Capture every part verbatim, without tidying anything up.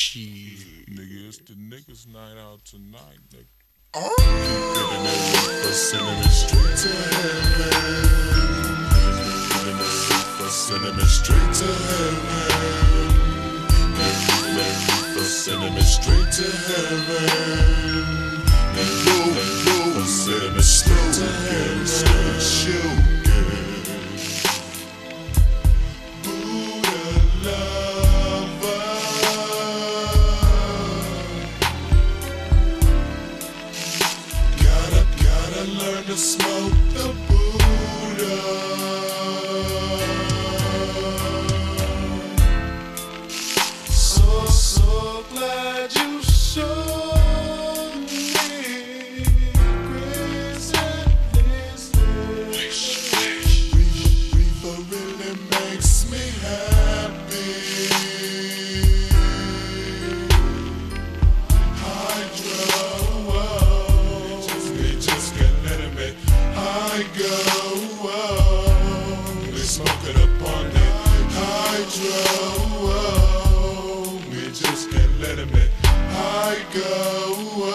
Shit. Nigga, it's the niggas night out tonight, nigga. Oh. Giving that reefer, sending me straight to heaven. Giving that reefer, sending me straight to heaven. That reefer, sending me straight to heaven. That reefer, sending me straight to heaven. Shoot. Learn to smoke the Buddha. So, so glad you showed me grace and business. Reefer really makes me happy. I go, oh, we smoking upon it. Hydro, oh, we just can't let him in. I go,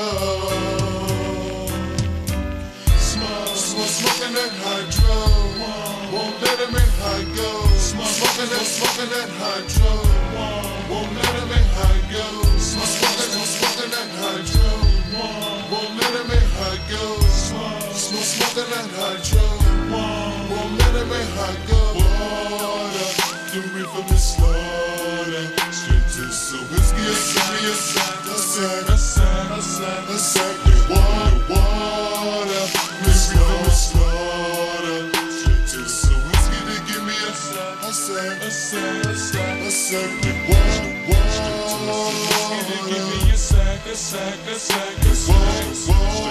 oh, smoke, smoke, smoking that hydro, won't let him in. I go, smoking that, smoking that hydro, won't let him in. I go, smoking, smoking that hydro, won't let him in. I go. Smoke, smoking that hydro, won't let him in. I go. Water, the reefer be slaughter. Straight to some whiskey, a sack, a sack, a sack, a sack, a sack, a sack. Water, water, the reefer be slaughter. Straight to some whiskey, they give me a sack, a sack, a sack, a sack, a sack. Water, water, they give me a sack, a sack, a sack, a sack.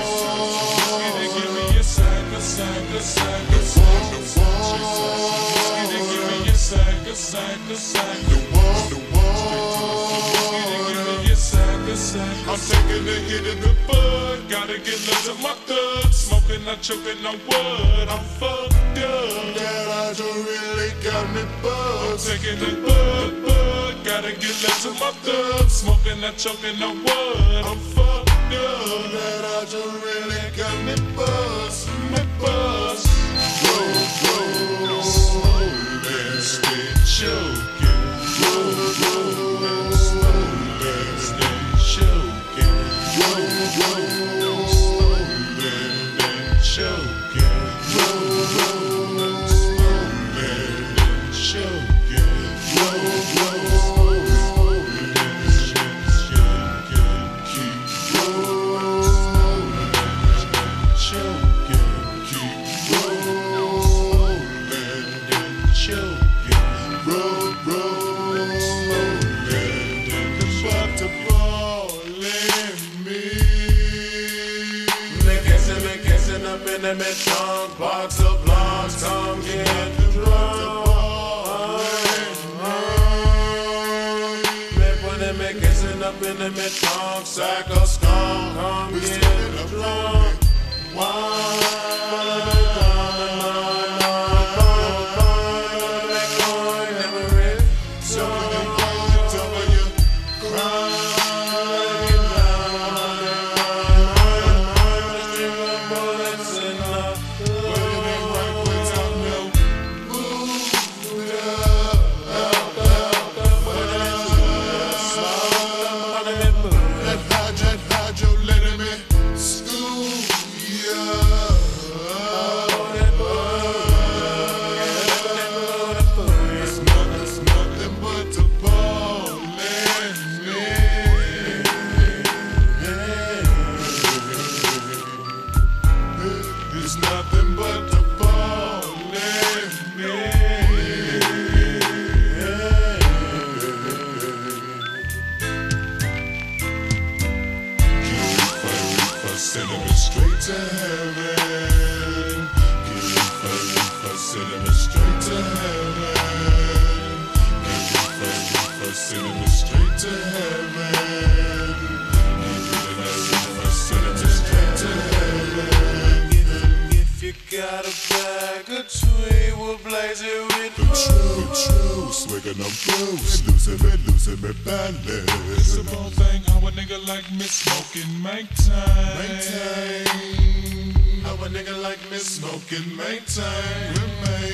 Sack, a sack, a sack, a sack, they give me a sack, a sack, a sack, the wall, the wall, they give me a sack, a sack. I'm taking a hit in the bud, gotta get love to my thug. Smoking, not choking on wood, I'm fucked up. That I don't really got me buzzed. I'm taking the bud, bud, gotta get love to my thug. Smoking, not choking on wood, I'm fucked up. That I don't really got me buzzed. Buzz, roll, roll, slowly, stay choking. Roll, roll, slowly, stay choking. Roll, roll, slowly, then choking. Roll, roll, slowly, then choking. Roll, roll, slowly, then choking. Keep rolling, then choking. In the trunk, box of blocks, come get the drunk. Me put them kissing up in the trunk, sack of skunk, come get the drunk. Why? There's nothing but the ball in me. Reefer, sending me straight to heaven. Reefer, reefer, sending me straight to heaven. Reefer, reefer, sending me straight to heaven. Reefer, sending me straight to heaven. If you got a bag of tweed, we'll blaze it with the truth. true. Swigging them blues, losing me, losing me balance. It's a whole thing how a nigga like me smoking make time. Make time. How a nigga like me smoking make time. Remain.